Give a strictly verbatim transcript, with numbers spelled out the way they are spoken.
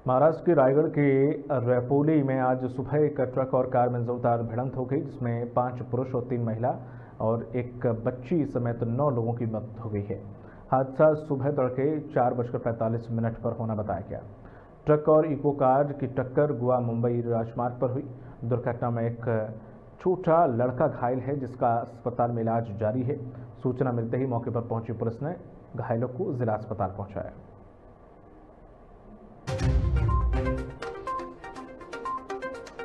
महाराष्ट्र के रायगढ़ के रैपोली में आज सुबह एक ट्रक और कार में जोरदार भिड़ंत हो गई, जिसमें पांच पुरुष और तीन महिला और एक बच्ची समेत नौ लोगों की मौत हो गई है। हादसा सुबह तड़के चार बजकर पैंतालीस मिनट पर होना बताया गया। ट्रक और इको कार की टक्कर गोवा मुंबई राजमार्ग पर हुई। दुर्घटना में एक छोटा लड़का घायल है, जिसका अस्पताल में इलाज जारी है। सूचना मिलते ही मौके पर पहुंची पुलिस ने घायलों को जिला अस्पताल पहुंचाया।